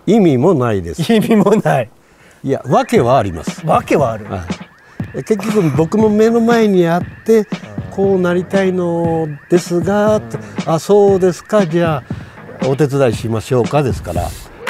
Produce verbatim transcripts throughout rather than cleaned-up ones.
意味もないです。 意味もない。 いや、訳はあります。 訳はある。 はい、結局僕の目の前にあってこうなりたいのですが、あ、そうですか、じゃあお手伝いしましょうかですから。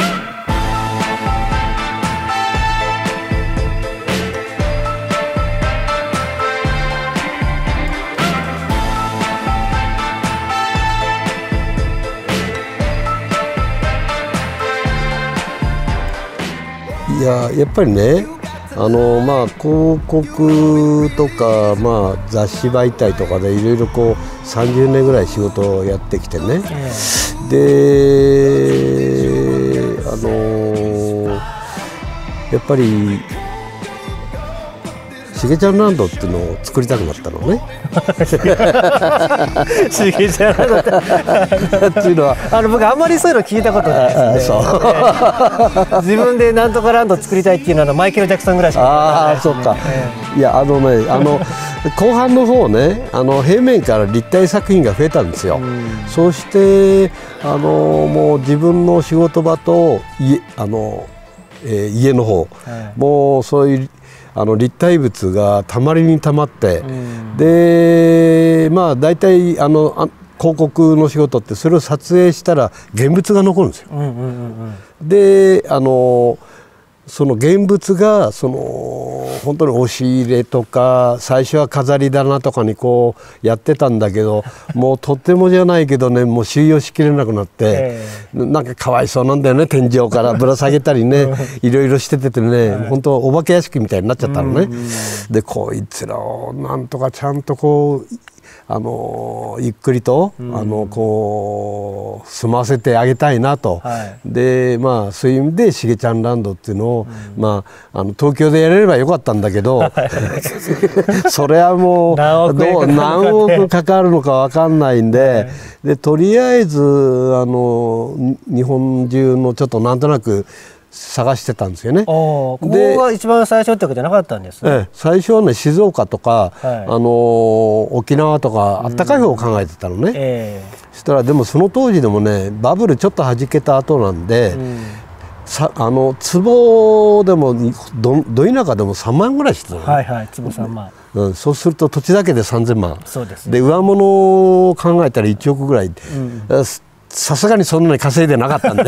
いや、やっぱりね、あのまあ広告とか、まあ、雑誌媒体とかでいろいろこうさんじゅうねんぐらい仕事をやってきてね、であのやっぱりしげちゃんランドっていうのを作りたくなったのね。 しげちゃんランドっていうのはあの僕あんまりそういうの聞いたことないですね。自分でなんとかランド作りたいっていうのはマイケル・ジャクソンぐらいしかないですね。 ああ、そっか。いや、あのね、あの後半の方ね、あの平面から立体作品が増えたんですよ。そうしてあのもう自分の仕事場と家あの、えー、家の方、はい、もうそういうあの立体物がたまりにたまって、うん、でまあ大体あのあ広告の仕事ってそれを撮影したら現物が残るんですよ。であのその現物がその本当に押し入れとか最初は飾り棚とかにこうやってたんだけど、もうとってもじゃないけどね、もう収容しきれなくなって、なんかかわいそうなんだよね、天井からぶら下げたりねいろいろしてててね、本当お化け屋敷みたいになっちゃったのね。でこいつらをなんとかちゃんとこうあのゆっくりと、うん、あのこう住ませてあげたいなと、はい、でまあそういう意味でしげちゃんランドっていうのを、うん、まああの東京でやれればよかったんだけど、はい、それはもう何億どう何億かかるのか分かんないんで、はい、でとりあえずあの日本中のちょっとなんとなく探してたんですよね。 ここが一番最初ってわけじゃなかったんですね。 ええ、最初はね静岡とか、はい、あの沖縄とかあったかい方を考えてたのね。えー、そしたらでもその当時でもねバブルちょっと弾けた後なんで、うん、さあの坪でも ど, ど田舎でもさんまんぐらいしてたの、ね。はいはい、坪さんまん。うん、そうすると土地だけでさんぜんまん。そうですね。で上物を考えたらいちおくぐらい。うん、さすがにそんなに稼いでなかったんで。な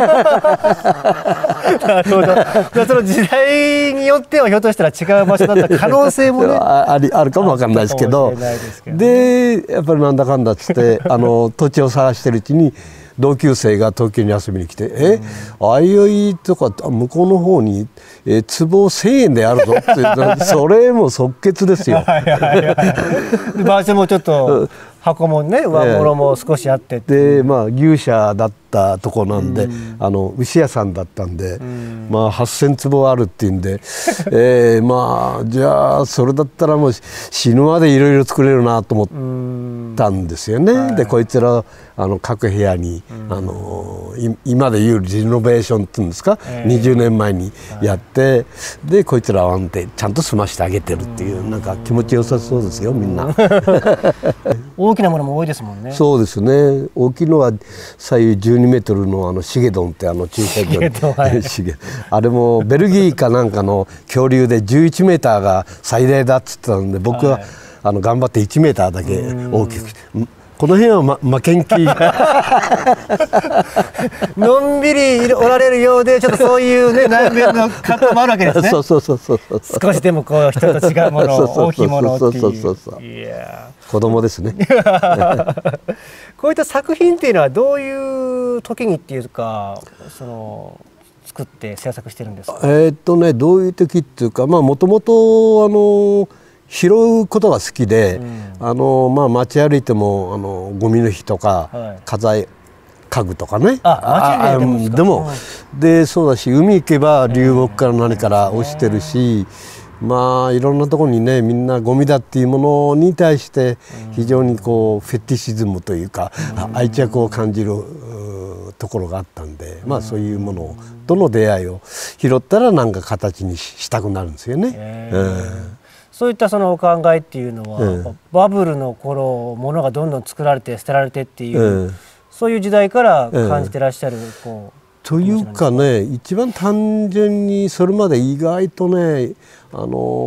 るほど。その時代によってはひょっとしたら違う場所だった可能性もねあ, りあるかもわかんないですけど、でやっぱりなんだかんだっつってあの土地を探してるうちに同級生が東京に遊びに来て「えあいおいとか向こうの方にえ坪せんえんであるぞ」ってそれも即決ですよ。 場所もちょっと箱もね上物も少しあってでまあ牛舎だったとこなんで、うん、あの牛屋さんだったんで、うん、まあはっせん坪あるっていうんで、えー、まあじゃあそれだったらもう死ぬまでいろいろ作れるなと思ったんですよね。うん、でこいつらあの各部屋に、うん、あの今でいうリノベーションっていうんですか、えー、にじゅうねんまえにやって、はい、でこいつらはちゃんと済ましてあげてるっていう、うん、なんか気持ちよさそうですよみんな。 大きなものも多いですもんね。 そうですね。大きいのは左右じゅうにメートルのあのシゲドンってあの小さいあれもベルギーかなんかの恐竜でじゅういちメーターが最大だっつってたんで、僕は、はい、あの頑張っていちメーターだけ大きくして。この辺は、ま、負けん気のんびりおられるようでちょっとそういうね内面の葛藤もあるわけですね。 そうそうそうそうそう。 少しでもこう人と違うもの大きいものっていう。そうそうそうそう。 いや子供ですね。 こういった作品っていうのはどういう時にっていうかその作って制作してるんですか。 えー、っとねどういう時っていうかまあもともとあの拾うことが好きで、うん、あのまあ街歩いてもあのゴミの日とか、はい、家財家具とかね、 あ、街歩いてでも、うん、でそうだし海行けば流木から何から落ちてるし、うん、まあいろんなところにねみんなゴミだっていうものに対して非常にこうフェティシズムというか、うん、愛着を感じるところがあったんで、うん、まあそういうものとの出会いを拾ったらなんか形にしたくなるんですよね。うんそういったそのお考えっていうのは、うん、バブルの頃物がどんどん作られて捨てられてっていう、うん、そういう時代から感じてらっしゃるこというかね、一番単純にそれまで意外とね、あの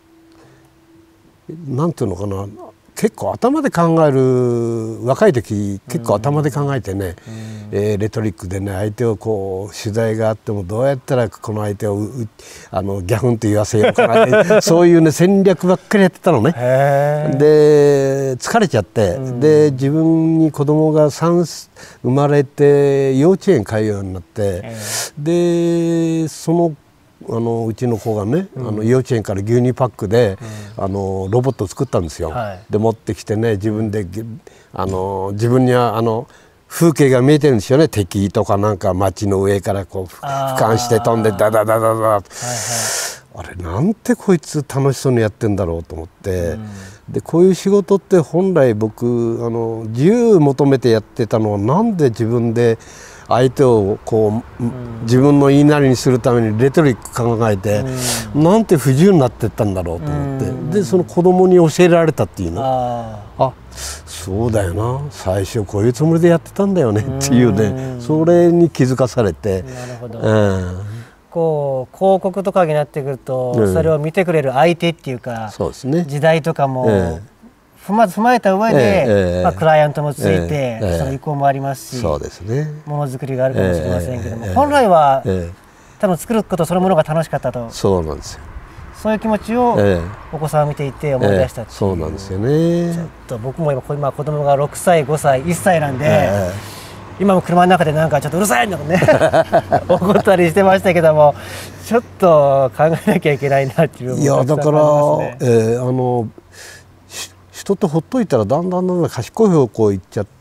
なんていうのかな、結構頭で考える、若い時結構頭で考えてね、うん、えー、レトリックでね、相手をこう取材があってもどうやったらこの相手をあのギャフンと言わせようかなってそういうね戦略ばっかりやってたのね。で疲れちゃって、うん、で自分に子供がさん生まれて幼稚園通うようになって、でそのあのうちの子がね、うん、あの幼稚園から牛乳パックで、うん、あのロボットを作ったんですよ、はい、で持ってきてね、自分であの自分にはあの風景が見えてるんですよね。敵とかなんか街の上からこう俯瞰して飛んでダダダダダダ、はいはい、あれなんてこいつ楽しそうにやってんだろうと思って、うん、でこういう仕事って本来僕あの自由求めてやってたのは、なんで自分で相手をこう、うん、自分の言いなりにするためにレトリック考えて、うん、なんて不自由になってったんだろうと思って、うん、でその子供に教えられたっていうの、ああそうだよな、最初こういうつもりでやってたんだよねっていうね、うん、それに気づかされて。 なるほど、うん、こう広告とかになってくると、うん、それを見てくれる相手っていうか、そうですね、時代とかも、えーまず踏まえた上で、えーまあ、クライアントもついて、えー、その意向もありますし、そうですね、ものづくりがあるかもしれませんけども、えー、本来は、えー、多分作ることそのものが楽しかったと、そうなんですよ。そういう気持ちをお子さんを見ていて思い出したっていう、えー、そうなんですよね。ちょっと僕も今、今子供がろくさい、ごさい、いっさいなんで、えー、今も車の中でなんかちょっとうるさいのね怒ったりしてましたけども、ちょっと考えなきゃいけないなっていう、ね、いやだから、 えー、あの人ってほっといたらだんだんだんだん賢い方向行っちゃって、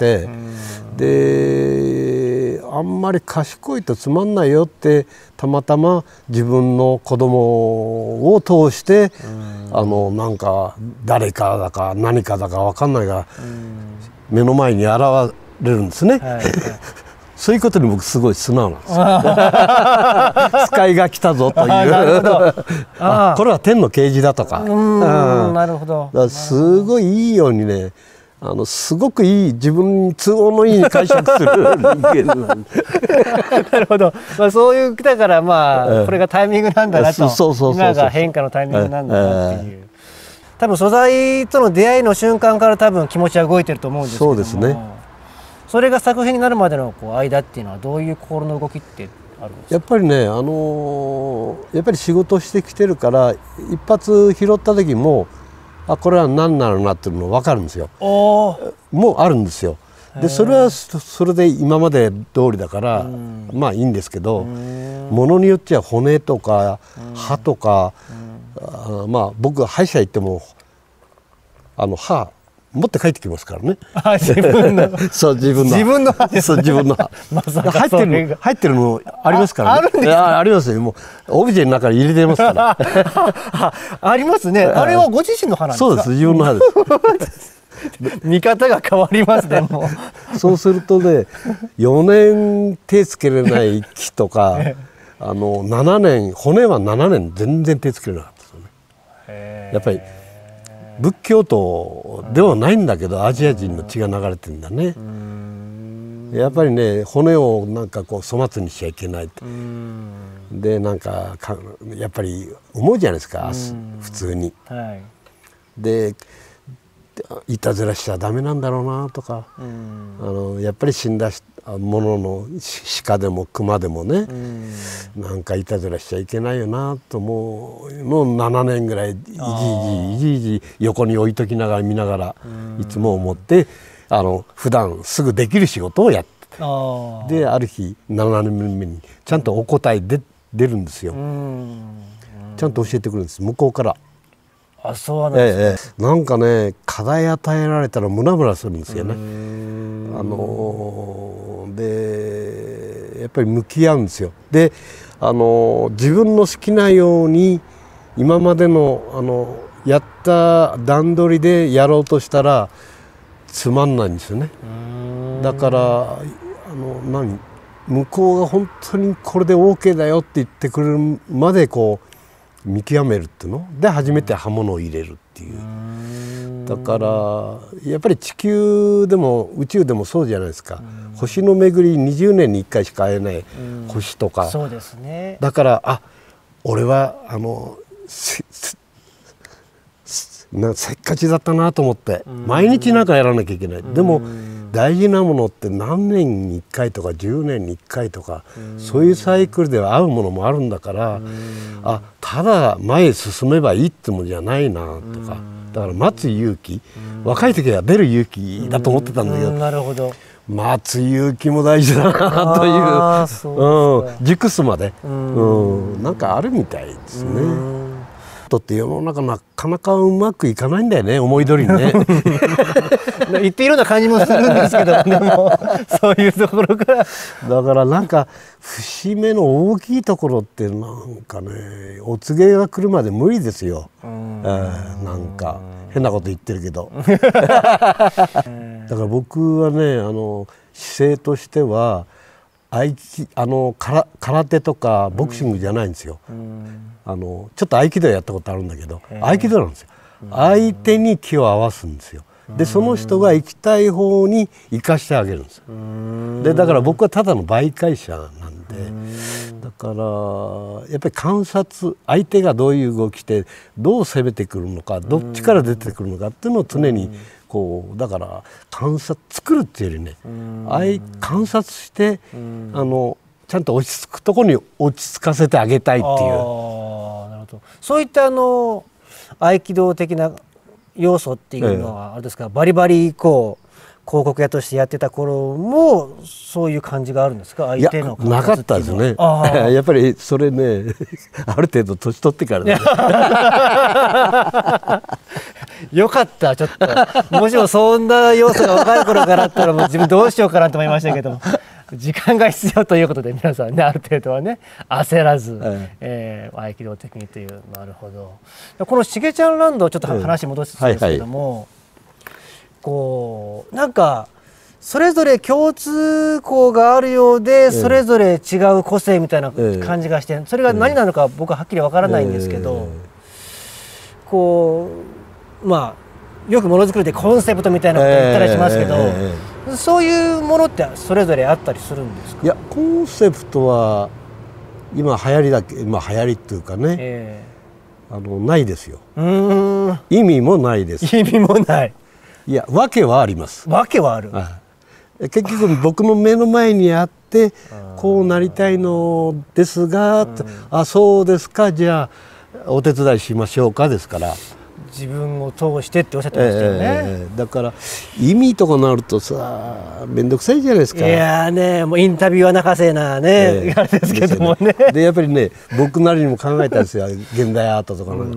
であんまり賢いとつまんないよってたまたま自分の子供を通してあのなんか誰かだか何かだか分かんないが目の前に現れるんですね。はいはいそういうことに僕すごい素直なんですよ。使いが来たぞという。あ、これは天の啓示だとか。 なるほど。 だすごいいいようにね、あのすごくいい自分に都合のいい解釈する人間なんで。 なるほど。まあそういうだからまあこれがタイミングなんだなと。今が変化のタイミングなんだなっていう。多分素材との出会いの瞬間から多分気持ちは動いてると思うんですけども。そうですね。それが作品になるまでのこう間っていうのはどういう心の動きってあるんですか？ やっぱりね、あのー、やっぱり仕事してきてるから一発拾った時もあこれは何なのなっていうの分かるんですよ。もうあるんですよ。でそれはそれで今まで通りだからまあいいんですけど、ものによっちゃ骨とか歯とか、あまあ僕歯医者行ってもあの歯持って帰ってきますからね。 あ、自分のそう自分の自分の歯です、 ね、そう自分の歯まさか入ってるの入ってるのありますからね。 あ、あるんですか？ あ、ありますよ。もうオブジェの中に入れてますから。 ありますね。あれはご自身の歯なんですか？ そうです、自分の歯です。 見方が変わりますね。もうそうするとね、よねん手つけれない木とかあのななねん骨はななねん全然手つけれなかったですよね。やっぱり仏教徒ではないんだけどアジア人の血が流れてるんだね。やっぱりね骨をなんかこう粗末にしちゃいけないってでなんかかやっぱり思うじゃないですか普通に。はい、でいたずらしちゃダメなんだろうなとか、あのやっぱり死んだものの鹿でも熊でもね、なんかいたずらしちゃいけないよなと思うのななねんぐらいいじいじいじいじ横に置いときながら見ながらいつも思ってあの普段すぐできる仕事をやって、である日ななねんめにちゃんとお答えで出るんですよ。ちゃんと教えてくるんです向こうから。 あ、そうなんですね。ええ、なんかね課題与えられたらムラムラするんですよね。あのでやっぱり向き合うんですよ。で、あの自分の好きなように今までのあのやった段取りでやろうとしたらつまんないんですよね。だからあの何向こうが本当にこれで オーケー だよって言ってくれるまでこう見極めるっていうので初めて刃物を入れるっていう。 だからやっぱり地球でも宇宙でもそうじゃないですか。星の巡りにじゅうねんにいっかいしか会えない星とか、 そうですね。 だからあ俺はあのなせっかちだったなと思って毎日なんかやらなきゃいけない。でも大事なものって何年にいっかいとかじゅうねんにいっかいとかそういうサイクルでは合うものもあるんだからあただ前へ進めばいいってもんじゃないなとかだから待つ勇気若い時は出る勇気だと思ってたんだけどなるほど待つ勇気も大事だなといううん、熟すまでうんなんかあるみたいですね。って世の中なかなかうまくいかないんだよね思い通りにね言っているような感じもするんですけどでもそういうところからだからなんか節目の大きいところってなんかねお告げが来るまで無理ですよ。えー、なんか変なこと言ってるけどだから僕はねあの姿勢としては合気あの空空手とかボクシングじゃないんですよ。あのちょっと合気道やったことあるんだけど合気道なんですよ。相手に気を合わすんですよ。でその人が行きたい方に行かしてあげるんですよ。でだから僕はただの媒介者なんでだからやっぱり観察相手がどういう動きでどう攻めてくるのかどっちから出てくるのかっていうのを常にこうだから観察作るっていうよりね相観察してあのちゃんと落ち着くところに落ち着かせてあげたいっていう。あ、なるほど。そういったあの合気道的な要素っていうのはあれですか、ええ、バリバリこう広告屋としてやってた頃もそういう感じがあるんですか。相手のいやなかったですね。やっぱりそれねある程度年取ってからねよかったちょっともしもそんな要素が若い頃からあったらもう自分どうしようかなと思いましたけども時間が必要ということで皆さんねある程度はね焦らず、えええー、合気道的にという。なるほど。このしげちゃんランドちょっと話戻すんですけども、はいはい、こうなんかそれぞれ共通項があるようでそれぞれ違う個性みたいな感じがしてそれが何なのか僕ははっきりわからないんですけど、こうまあよくものづくりでコンセプトみたいなこと言ったりしますけど、そういうものってそれぞれあったりするんですか。 いやコンセプトは今流行りだけ今流行りっていうかね、えー、あのないですよ。うーん意味もないです。 意味もない。 いや訳はあります。 訳はある。 ああ結局僕の目の前にあってこうなりたいのですが、あそうですかじゃあお手伝いしましょうかですから。 自分を通してっておっしゃってましたよね、えー、だから意味とかなるとさ面倒くさいじゃないですか。 いやねもうインタビューは泣かせなね、えー、あれですけどもね。 でやっぱりね僕なりにも考えたんですよ現代アートとかの、うん、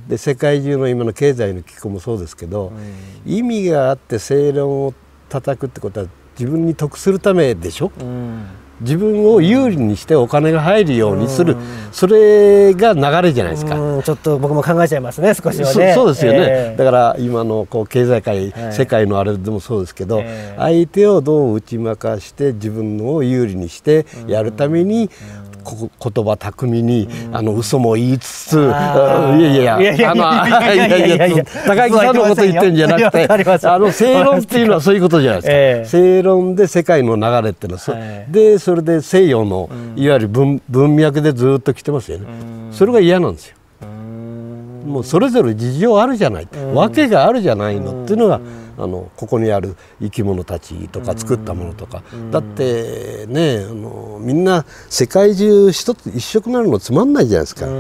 で世界中の今の経済の機構もそうですけど、うん、意味があって正論を叩くってことは自分に得するためでしょ、うん、自分を有利にしてお金が入るようにする、うん、それが流れじゃないですか。 うん、ちょっと僕も考えちゃいますね少しはね。 そ, そうですよね、えー、だから今のこう経済界、はい、世界のあれでもそうですけど、えー、相手をどう打ち負かして自分を有利にしてやるために、うんこ言葉巧みに、うん、あの嘘も言いつつ、いやいやいやあのいやいやいや高木さんのこと言ってるんじゃなくてあの正論っていうのはそういうことじゃないですか、えー、正論で世界の流れっていうのは、はい、でそれで西洋の、うん、いわゆる 文, 文脈でずっと来てますよね、うん、それが嫌なんですよ。もうそれぞれ事情あるじゃない、うん、訳があるじゃないのっていうのが、うん、あのここにある生き物たちとか作ったものとか、うん、だってねあのみんな世界中一つ一色なるのつまんないじゃないですか、うん、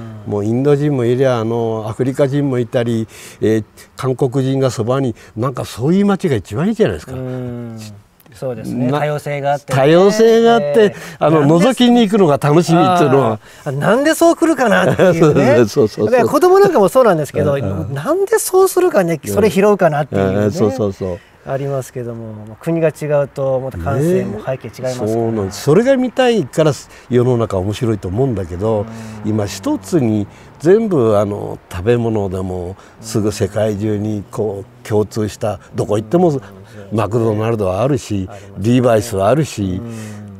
もうインド人もいりゃあのアフリカ人もいたり、えー、韓国人がそばになんかそういう街が一番いいじゃないですか。うんそうですね、多様性があって、 ね、多様性があって、えー、あの覗きに行くのが楽しみっていうのはなんでそう来るかなっていうねそうそうそうそう子供なんかもそうなんですけどなんでそうするかねそれ拾うかなっていうね、うん、そうそうそうありますけども国が違うとまた感性も背景違いますから、ね、そうなんです。 それが見たいから世の中面白いと思うんだけど今一つに全部あの食べ物でもすぐ世界中にこう共通したどこ行ってもマクドナルドはあるしリーバイスはあるし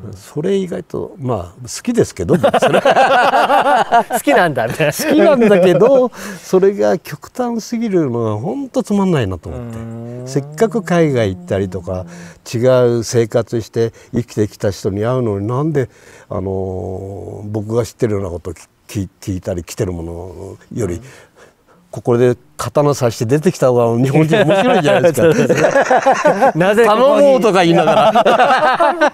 それ意外とまあ好きですけどそれ好きなんだみたいな好きなんだけどそれが極端すぎるのが本当つまんないなと思ってせっかく海外行ったりとか違う生活して生きてきた人に会うのになんであの僕が知ってるようなことを聞いたり来てるものよりここで刀刺して出てきた方が日本人面白いじゃないですかなぜ頼もうとか言いながら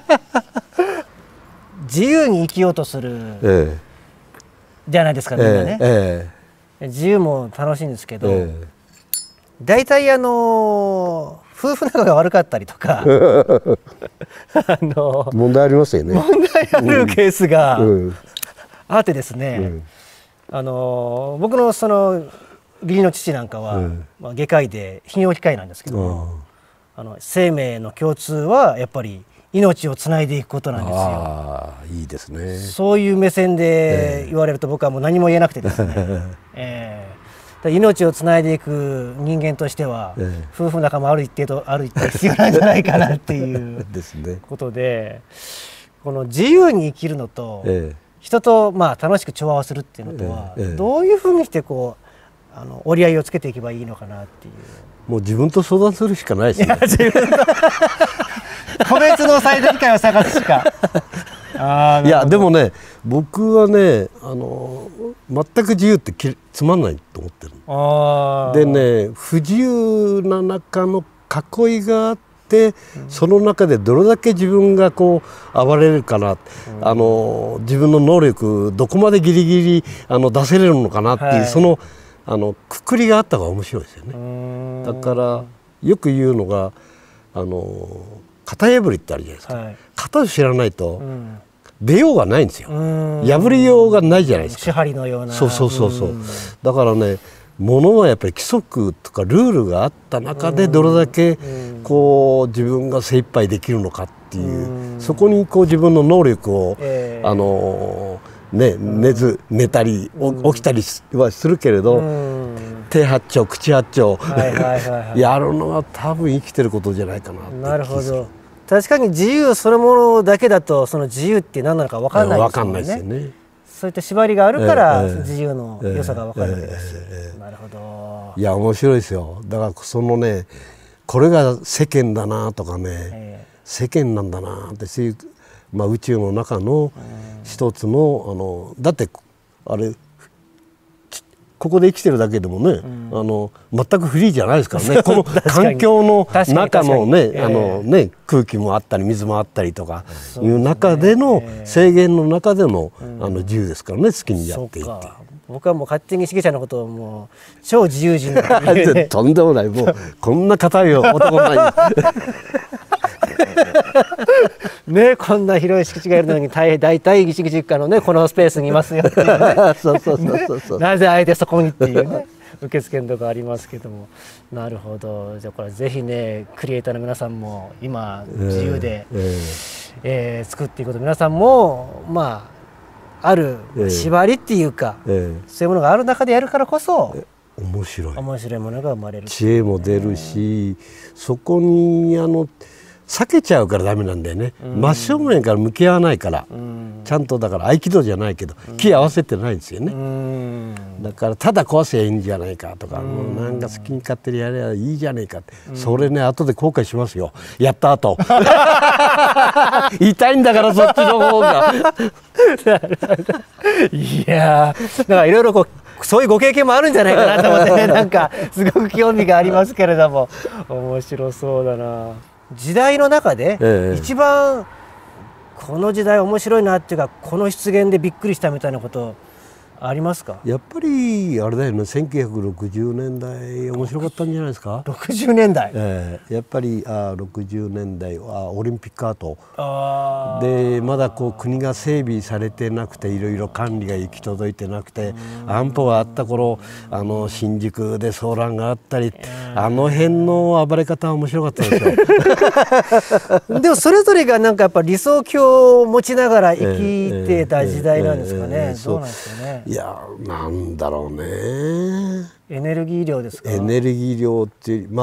自由に生きようとする、ええ、じゃないですかみんなね、ええ、自由も楽しいんですけど、ええ、大体あの夫婦仲が悪かったりとかあの問題ありますよね問題あるケースがあってですね、うん、あの僕のその義理の父なんかは、うんまあ、外科医で泌尿器科医なんですけども、あの生命の共通はやっぱり命をつないでいくことなんですよ。 ああ、いいですね。 そういう目線で言われると僕はもう何も言えなくてですね、えー、命をつないでいく人間としては、えー、夫婦仲もある一定とある一定必要なんじゃないかなっていうことでこの自由に生きるのと、えー、人とまあ楽しく調和をするっていうのとは、えーえー、どういうふうにしてこうあの折り合いをつけていけばいいのかなっていう。 もう自分と相談するしかないですね。 自分と個別の最適解を探すしかあいやでもね僕はねあの全く自由ってつまんないと思ってるあでね不自由な中の囲いがあって、うん、その中でどれだけ自分がこう暴れるかな、うん、あの自分の能力どこまでギリギリあの出せれるのかなっていう、はい、そのあのくくりがあった方が面白いですよね。だからよく言うのがあの型破りってあるじゃないですか、はい、型を知らないと、うん、出ようがないんですよ。破りようがないじゃないですか。 手張りのような。 そうそうそうそう。だからねものはやっぱり規則とかルールがあった中でどれだけこう自分が精一杯できるのかっていうそこにこう自分の能力を、えー、あのね、寝ず寝たり起きたりはするけれど、手八丁口八丁やるのは多分生きてることじゃないかなって。 なるほど。確かに自由そのものだけだとその自由って何なのか分かんないですよね。分かんないですよね。そういった縛りがあるから自由の良さが分かるわけです。なるほど。 いや面白いですよ。だからそのねこれが世間だなとかね、えー、世間なんだなってそういう、まあ、宇宙の中の一つの、あのだってあれここで生きてるだけでもね、うん、あの全くフリーじゃないですからねこの環境の中のね、あのね空気もあったり水もあったりとかいう中での制限の中での、うん、あの自由ですからね好きにやっていって。 僕はもう勝手にしげちゃんのことをもう超自由人とんでもないもうこんな硬い男ないね、こんな広い敷地がいるのに大体石口家のねこのスペースにいますよっていうねそうそうそうそうなぜあえてそこにっていうね受付のとこありますけども。なるほど。じゃあこれぜひねクリエイターの皆さんも今自由で、えーえーえー、作っていくこと皆さんもまあある縛りっていうか、えーえー、そういうものがある中でやるからこそ面白い面白いものが生まれる、 知恵も出るし、そこにあの避けちゃうからダメなんだよね、うん、真正面から向き合わないから、うん、ちゃんとだから合気道じゃないけど、うん、気合わせてないんですよね、うん、だからただ壊せばいいんじゃないかとか、うん、もうなんか好きに勝手にやればいいじゃないかって、うん、それね後で後悔しますよやった後痛いんだからそっちの方がいやーだからいろいろこうそういうご経験もあるんじゃないかなと思ってねなんかすごく興味がありますけれども面白そうだな。時代の中で一番この時代面白いなっていうかこの出現でびっくりしたみたいなことありますか？ やっぱりあれだよねせんきゅうひゃくろくじゅうねんだい面白かったんじゃないですか。 ろくじゅうねんだい、 えー、やっぱりあろくじゅうねんだいはオリンピックアートあでまだこう国が整備されてなくていろいろ管理が行き届いてなくて安保があった頃あの新宿で騒乱があったりあの辺の暴れ方は面白かったですよでもそれぞれがなんかやっぱ理想郷を持ちながら生きてた時代なんですかね。どうなんですかね。 いやなんだろうねエネルギー量ですか。 エネルギー量ってまあ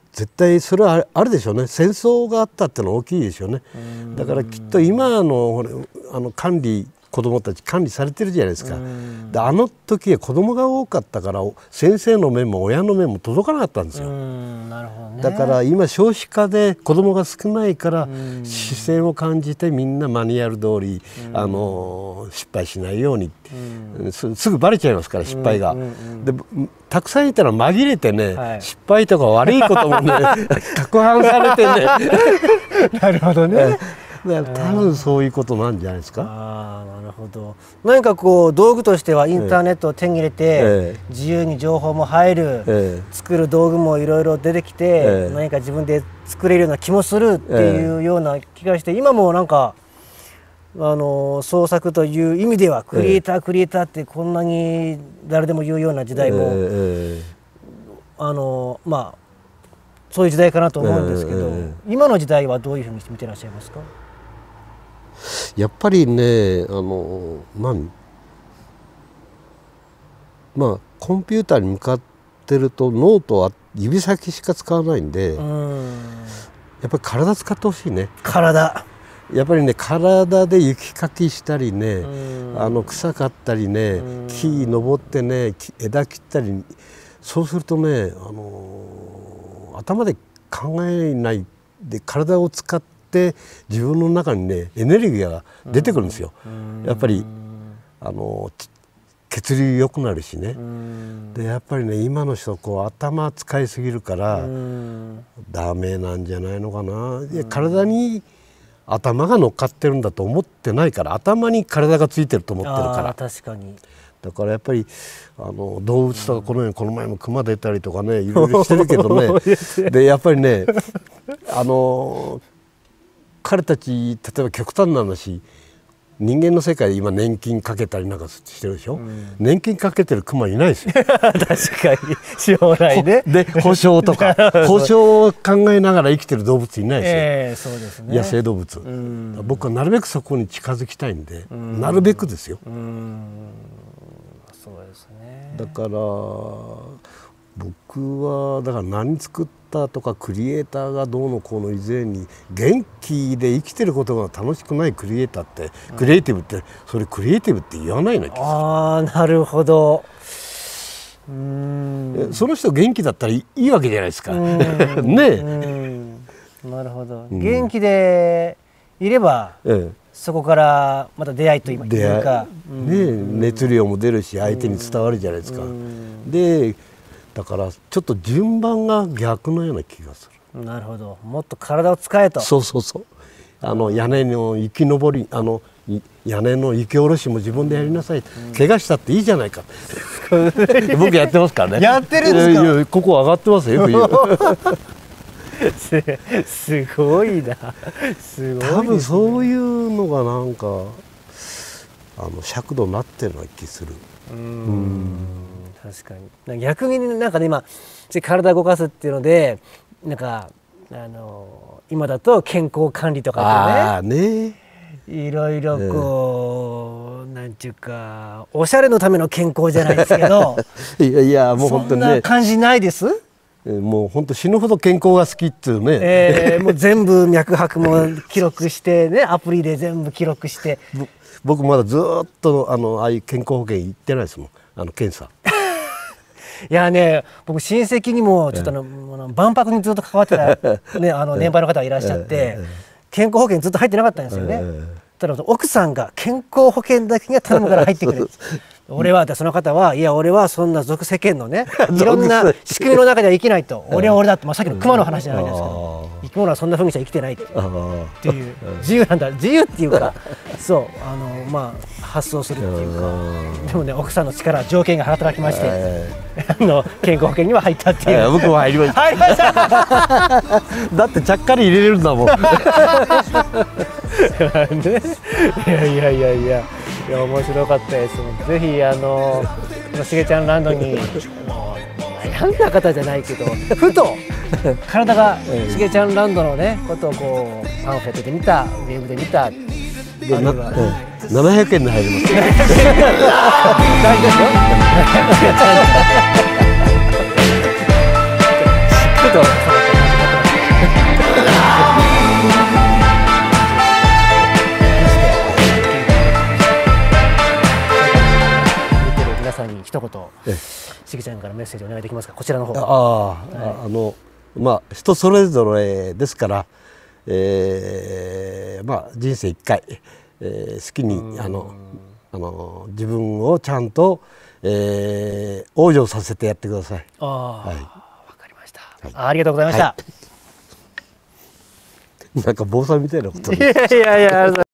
絶対それはあるでしょうね。戦争があったってのは大きいでしょうね。だからきっと今のあの管理子どもたち管理されてるじゃないですか。であの時は子どもが多かったから先生の目も親の目も届かなかったんですよ。 なるほどね。 だから今少子化で子どもが少ないから視線を感じてみんなマニュアル通りあの失敗しないようにす, すぐバレちゃいますから失敗が。でたくさんいたら紛れてね、はい、失敗とか悪いこともね攪拌されてねなるほどね。 多分そういうことなんじゃないですか。 ああ、なるほど。何かこう道具としてはインターネットを手に入れて、ええ、自由に情報も入る、ええ、作る道具もいろいろ出てきて、ええ、何か自分で作れるような気もするっていうような気がして、ええ、今もなんかあの創作という意味ではクリエイター、ええ、クリエイターってこんなに誰でも言うような時代も、ええ、あのまあそういう時代かなと思うんですけど、ええ、今の時代はどういうふうに見てらっしゃいますか？ やっぱりね、あの何まあコンピューターに向かってると脳とは指先しか使わないんで、うんやっぱり体使ってほしいね。 体やっぱりね体で雪かきしたりね、あの草刈ったりね、木登ってね枝切ったり、そうするとね、あの頭で考えないで体を使って自分の中にねエネルギーが出てくるんですよ。やっぱりあの血流良くなるしね。でやっぱりね今の人こう頭使いすぎるからダメなんじゃないのかな。いや体に頭が乗っかってるんだと思ってないから、頭に体がついてると思ってるから。 確かに。 だからやっぱりあの動物とかこのようにこの前も熊出たりとかねいろいろしてるけどねでやっぱりねあの彼たち例えば極端な話、人間の世界で今年金かけたりなんかしてるでしょ、うん、年金かけてるクマいないですよ確かに将来ねで保証とか保証を考えながら生きてる動物いないですよ、 えー、そうですね、 野生動物、うん、僕はなるべくそこに近づきたいんで、うん、なるべくですよ、うん、 そうですね。 だから僕はだから何作ったとかクリエイターがどうのこうの以前に元気で生きてることが楽しくないクリエイターって、うん、クリエイティブってそれクリエイティブって言わないような気がする。 ああ、なるほど。うーん、 その人元気だったらいいわけじゃないですかねえ。 なるほど、うん、元気でいれば、ええ、そこからまた出会いというか、 ね、熱量も出るし相手に伝わるじゃないですか。でだからちょっと順番が逆のような気がする。 なるほど、もっと体を使えと。 そうそうそう、あの屋根の雪登り、あの屋根の雪下ろしも自分でやりなさい、うん、怪我したっていいじゃないか僕やってますからね。 やってるんですか？ いやいや、ここ上がってますよす, すごいな、すごいですね。 多分そういうのがなんかあの尺度になってるような気する。うんうん確かに。逆になんかね、今体を動かすっていうのでなんかあの今だと健康管理とかってね、ねいろいろこう、えー、なんていうかおしゃれのための健康じゃないですけどいやいやもう本当にね、 そんな感じないです？ もう本当死ぬほど健康が好きっていうね、 えー、もう全部脈拍も記録してね、アプリで全部記録して僕まだずっとあのああいう健康保険行ってないですもん、あの検査いやね、僕親戚にもちょっとあの、ええ、万博にずっと関わってた、ね、あの年配の方がいらっしゃって、ええ、健康保険ずっと入ってなかったんですよね、ええ、ただ奥さんが健康保険だけが頼むから入ってくる俺はその方はいや俺はそんな俗世間のねいろんな仕組みの中では生きないと俺は俺だって、まあ、さっきの熊の話じゃないですか、生き物はそんなふうにしか生きてないっていう自由なんだ、自由っていうかそうあの、まあ、発想するっていうか、でもね奥さんの力条件が働きまして、あの健康保険には入ったっていう。 僕も入りました。 入りましただってちゃっかり入れれるんだもんね、 いやいやいやいやいや面白かったです。ぜひあのしげちゃんランドに悩んだ方じゃないけどふと体がしげちゃんランドのねことをこうパンフレットで見た、ウェブで見た、でなななひゃくえんで入ります。 大丈夫ですよ。しっかりとさんに一言しげちゃんからメッセージお願いできますか。こちらの方。 ああ、はい、あのまあ人それぞれですから、えー、まあ人生一回、えー、好きにあのあの自分をちゃんと、えー、往生させてやってください。 ああ、はい、わかりました。はい、ありがとうございました。 はい、なんか坊さんみたいなこと。 いやいやいや。